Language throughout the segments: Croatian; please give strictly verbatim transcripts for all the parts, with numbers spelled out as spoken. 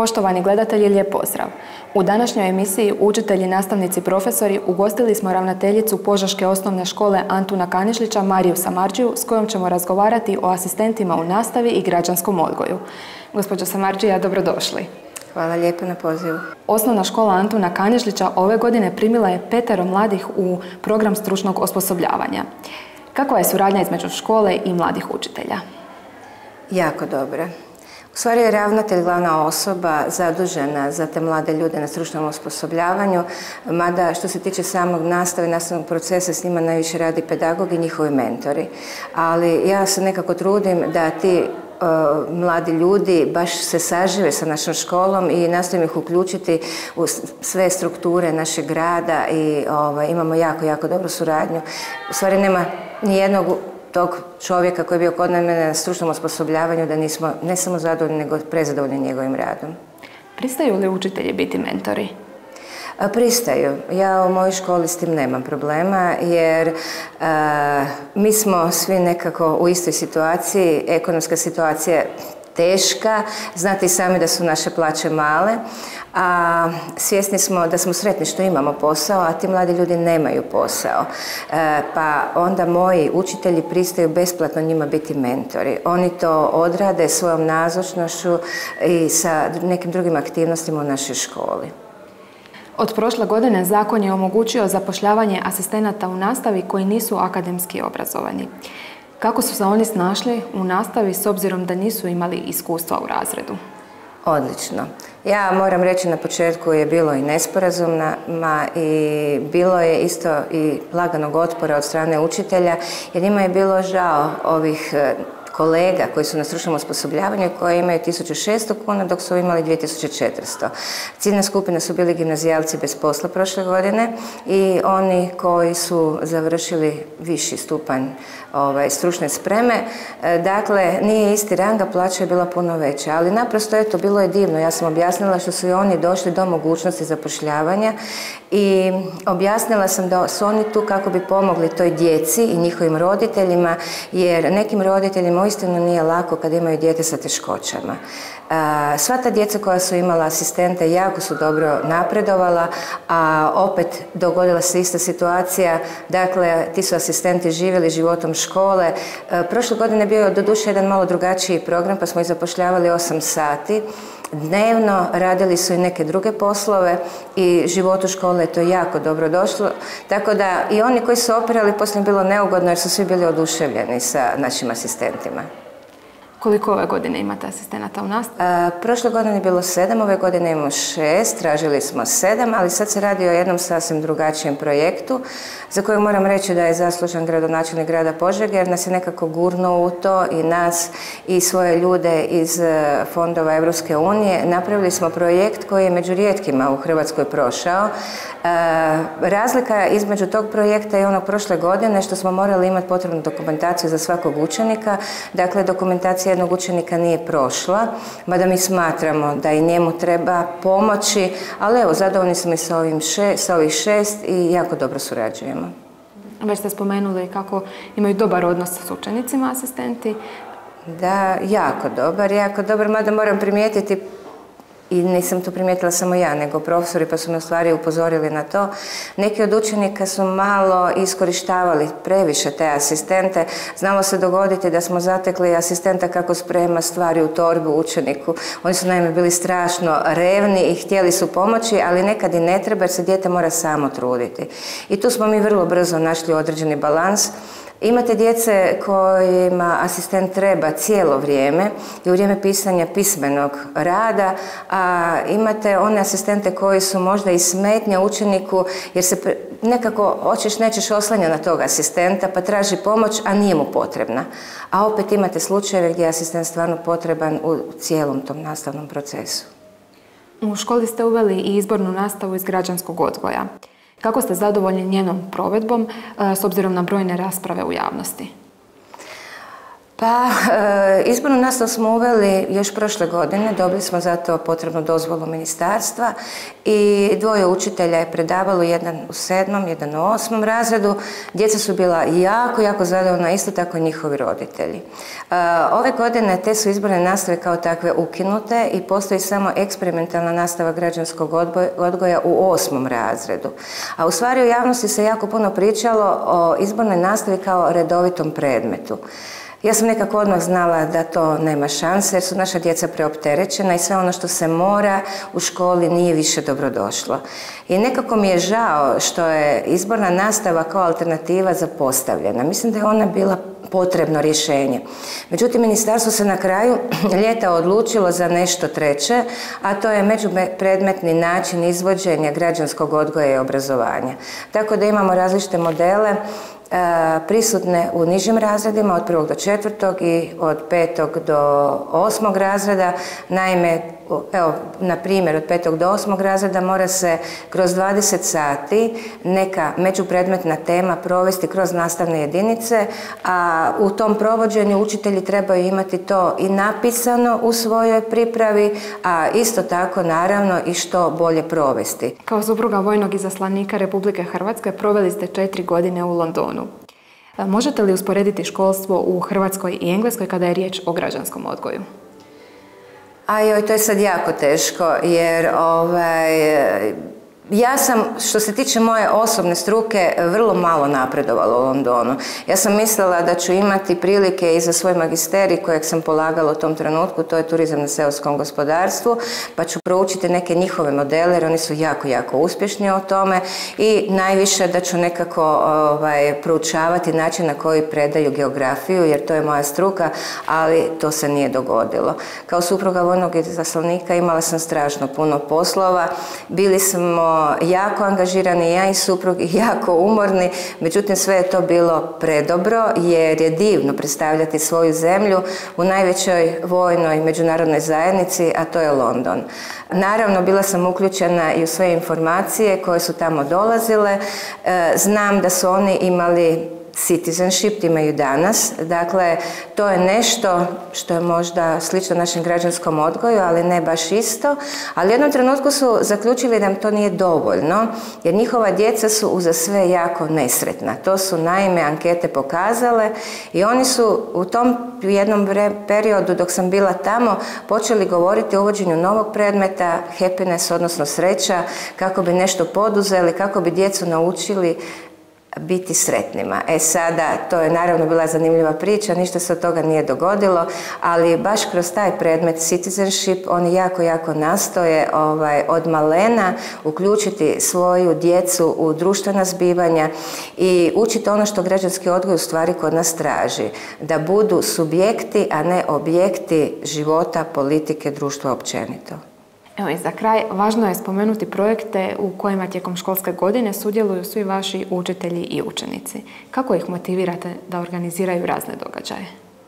Poštovani gledatelji, lijep pozdrav. U današnjoj emisiji Učitelji, nastavnici, profesori ugostili smo ravnateljicu Požeške osnovne škole Antuna Kanižlića, Mariju Samardžiju, s kojom ćemo razgovarati o asistentima u nastavi i građanskom odgoju. Gospođo Samardžija, dobrodošli. Hvala lijepo na pozivu. Osnovna škola Antuna Kanižlića ove godine primila je petero mladih u program stručnog osposobljavanja. Kakva je suradnja između škole i mladih učitelja? Jako dobra. U stvari je ravnatelj glavna osoba zadužena za te mlade ljude na stručnom osposobljavanju, mada što se tiče samog nastave, nastavnog procesa, s njima najviše radi pedagog i njihovi mentori. Ali ja se nekako trudim da ti uh, mladi ljudi baš se sažive sa našom školom i nastojim ih uključiti u sve strukture našeg grada i ovaj, imamo jako, jako dobru suradnju. U stvari nema nijednog tog čovjeka koji je bio kod mene na stručnom osposobljavanju da nismo ne samo zadovoljni, nego prezadovoljni njegovim radom. Pristaju li učitelji biti mentori? A, pristaju. Ja u mojoj školi s tim nemam problema jer a, mi smo svi nekako u istoj situaciji, ekonomska situacija teška, znate i sami da su naše plaće male, a svjesni smo da smo sretni što imamo posao, a ti mladi ljudi nemaju posao. E, pa onda moji učitelji pristaju besplatno njima biti mentori. Oni to odrade svojom nazočnošću i sa nekim drugim aktivnostima u našoj školi. Od prošle godine zakon je omogućio zapošljavanje asistenata u nastavi koji nisu akademski obrazovani. Kako su se oni snašli u nastavi s obzirom da nisu imali iskustva u razredu? Odlično. Ja moram reći na početku je bilo i nesporazuma i bilo je isto i laganog otpora od strane učitelja jer njima je bilo žao ovih kolega koji su na stručnom osposobljavanju koji imaju tisuću šesto kuna dok su imali dvije tisuće četiristo. Ciljna skupina su bili gimnazijalci bez posla prošle godine i oni koji su završili viši stupanj ovaj, stručne spreme. Dakle, nije isti rang, a plaća je bila puno veća, ali naprosto eto, bilo je divno. Ja sam objasnila što su i oni došli do mogućnosti zapošljavanja i objasnila sam da su oni tu kako bi pomogli toj djeci i njihovim roditeljima, jer nekim roditeljima uistinu nije lako kad imaju dijete sa teškoćama. Sva ta djeca koja su imala asistente jako su dobro napredovala, a opet dogodila se ista situacija, dakle ti su asistenti živjeli životom škole. Prošle godine je bio doduše jedan malo drugačiji program pa smo ih zapošljavali osam sati. Dnevno radili su i neke druge poslove i životu škole je to jako dobro došlo. Tako da i oni koji su operali poslije bilo neugodno jer su svi bili oduševljeni sa našim asistentima. Koliko ove godine imate asistenata u nastavi? Prošle godine je bilo sedam, ove godine imamo šest, tražili smo sedam, ali sad se radi o jednom sasvim drugačijem projektu za kojeg moram reći da je zaslužan gradonačelnik grada Požege jer nas je nekako gurnuo u to i nas i svoje ljude iz fondova Europske unije. Napravili smo projekt koji je među rijetkima u Hrvatskoj prošao. Razlika između tog projekta i onog prošle godine što smo morali imati potrebnu dokumentaciju za svakog učenika. Dakle, dokumentacija jednog učenika nije prošla, mada mi smatramo da i njemu treba pomoći, ali evo, zadovoljni smo i sa, ovim še, sa ovih šest i jako dobro surađujemo. Već ste spomenuli kako imaju dobar odnos s učenicima asistenti. Da, jako dobar, jako dobar, mada moram primijetiti i nisam to primijetila samo ja, nego profesori pa su me u stvari upozorili na to. Neki od učenika su malo iskorištavali previše te asistente. Znalo se dogoditi da smo zatekli asistenta kako sprema stvari u torbu učeniku. Oni su naime bili strašno revni i htjeli su pomoći, ali nekad i ne treba jer se dijete mora samo truditi. I tu smo mi vrlo brzo našli određeni balans. Imate djece kojima asistent treba cijelo vrijeme i u vrijeme pisanja pismenog rada, a imate one asistente koji su možda i smetnja učeniku jer se nekako hoćeš nećeš oslanja na tog asistenta pa traži pomoć, a nije mu potrebna. A opet imate slučajeve gdje je asistent stvarno potreban u cijelom tom nastavnom procesu. U školi ste uveli i izbornu nastavu iz građanskog odgoja. Kako ste zadovoljni njenom provedbom s obzirom na brojne rasprave u javnosti? Pa, e, izbornu nastavu smo uveli još prošle godine, dobili smo za to potrebnu dozvolu ministarstva i dvoje učitelja je predavalo, jedan u sedmom, jedan u osmom razredu. Djeca su bila jako, jako zadovoljna, isto tako i njihovi roditelji. E, ove godine te su izborne nastave kao takve ukinute i postoji samo eksperimentalna nastava građanskog odgoja u osmom razredu. A u stvari u javnosti se jako puno pričalo o izbornoj nastavi kao redovitom predmetu. Ja sam nekako odmah znala da to nema šanse jer su naša djeca preopterećena i sve ono što se mora u školi nije više dobrodošlo. I nekako mi je žao što je izborna nastava kao alternativa zapostavljena. Mislim da je ona bila potrebno rješenje. Međutim, ministarstvo se na kraju ljeta odlučilo za nešto treće, a to je međupredmetni način izvođenja građanskog odgoja i obrazovanja. Tako da imamo različite modele prisutne u nižim razredima od prvog do četvrtog i od petog do osmog razreda. Naime, evo, na primjer, od petog do osmog razreda mora se kroz dvadeset sati neka međupredmetna tema provesti kroz nastavne jedinice, a u tom provođenju učitelji trebaju imati to i napisano u svojoj pripravi, a isto tako naravno i što bolje provesti. Kao supruga vojnog izaslanika Republike Hrvatske proveli ste četiri godine u Londonu. Možete li usporediti školstvo u Hrvatskoj i Engleskoj kada je riječ o građanskom odgoju? Ajoj, to je sad jako teško jer ovaj, ja sam, što se tiče moje osobne struke, vrlo malo napredovala u Londonu. Ja sam mislila da ću imati prilike i za svoj magisterij kojeg sam polagala u tom trenutku, to je turizam na seoskom gospodarstvu, pa ću proučiti neke njihove modele jer oni su jako, jako uspješni u tome i najviše da ću nekako ovaj, proučavati način na koji predaju geografiju jer to je moja struka, ali to se nije dogodilo. Kao supruga vojnog izaslanika imala sam strašno puno poslova, bili smo jako angažirani, ja i suprug, i jako umorni, međutim sve je to bilo predobro jer je divno predstavljati svoju zemlju u najvećoj vojnoj međunarodnoj zajednici, a to je London. Naravno, bila sam uključena i u sve informacije koje su tamo dolazile. Znam da su oni imali citizenship, imaju danas. Dakle, to je nešto što je možda slično našem građanskom odgoju, ali ne baš isto. Ali u jednom trenutku su zaključili da im to nije dovoljno, jer njihova djeca su uza sve jako nesretna. To su naime ankete pokazale i oni su u tom jednom periodu dok sam bila tamo počeli govoriti o uvođenju novog predmeta happiness, odnosno sreća, kako bi nešto poduzeli, kako bi djecu naučili biti sretnima. E sada, to je naravno bila zanimljiva priča, ništa se od toga nije dogodilo, ali baš kroz taj predmet citizenship oni jako, jako nastoje ovaj, od malena uključiti svoju djecu u društvena zbivanja i učiti ono što građanski odgoj u stvari kod nas traži, da budu subjekti, a ne objekti života, politike, društva općenito. Evo i za kraj, važno je spomenuti projekte u kojima tijekom školske godine sudjeluju svi vaši učitelji i učenici. Kako ih motivirate da organiziraju razne događaje?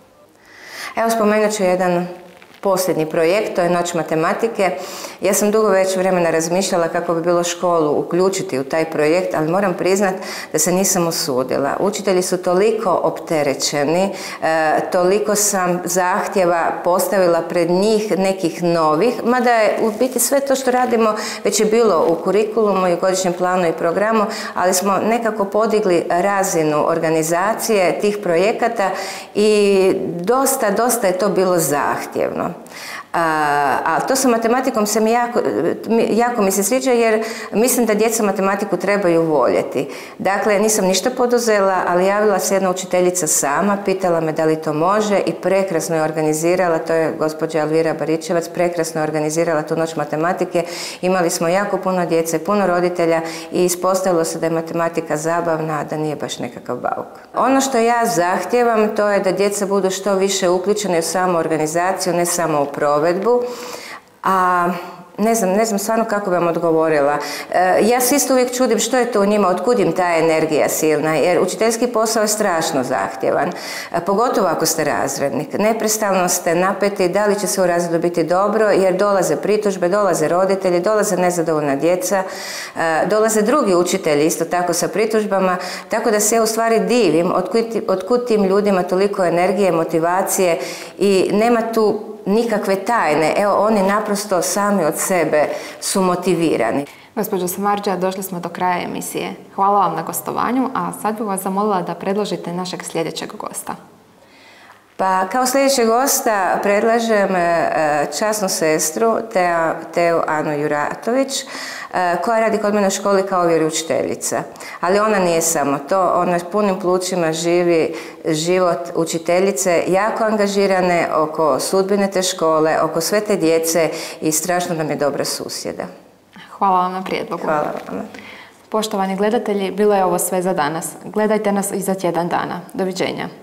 Evo spomenut ću jedan posljednji projekt, to je Noć matematike. Ja sam dugo već vremena razmišljala kako bi bilo školu uključiti u taj projekt, ali moram priznat da se nisam usudila. Učitelji su toliko opterećeni, e, toliko sam zahtjeva postavila pred njih nekih novih, mada je u biti sve to što radimo već je bilo u kurikulumu i u godišnjem planu i programu, ali smo nekako podigli razinu organizacije tih projekata i dosta, dosta je to bilo zahtjevno. A, a to sa matematikom se mi jako, jako mi se sviđa jer mislim da djeca matematiku trebaju voljeti. Dakle, nisam ništa poduzela, ali javila se jedna učiteljica sama, pitala me da li to može i prekrasno je organizirala, to je gospođa Elvira Baričevac, prekrasno je organizirala tu Noć matematike. Imali smo jako puno djece, puno roditelja i ispostavilo se da je matematika zabavna, a da nije baš nekakav bauk. Ono što ja zahtijevam to je da djeca budu što više uključene u samu organizaciju, ne samo u provedbu. A ne znam, ne znam stvarno kako bi vam odgovorila. Ja se isto uvijek čudim što je to u njima, otkud im ta energija silna, jer učiteljski posao je strašno zahtjevan, pogotovo ako ste razrednik. Neprestano ste napeti da li će se u razredu biti dobro, jer dolaze pritužbe, dolaze roditelji, dolaze nezadovoljna djeca, dolaze drugi učitelji isto tako sa pritužbama, tako da se ja u stvari divim otkud, otkud tim ljudima toliko energije, motivacije i nema tu nikakve tajne. Evo, oni naprosto sami od sebe su motivirani. Gospođo Samardžija, došli smo do kraja emisije. Hvala vam na gostovanju, a sad bih vas zamolila da predložite našeg sljedećeg gosta. Pa kao sljedećeg gosta predlažem časnu sestru Teu Anu Juratović, koja radi kod mene u školi kao vjeroučiteljica. Ali ona nije samo to, ona s punim plućima živi život učiteljice, jako angažirane oko sudbine te škole, oko sve te djece i strašno nam je dobra susjeda. Hvala vam na prijedlogu. Hvala vam. Poštovani gledatelji, bilo je ovo sve za danas. Gledajte nas i za tjedan dana. Doviđenja.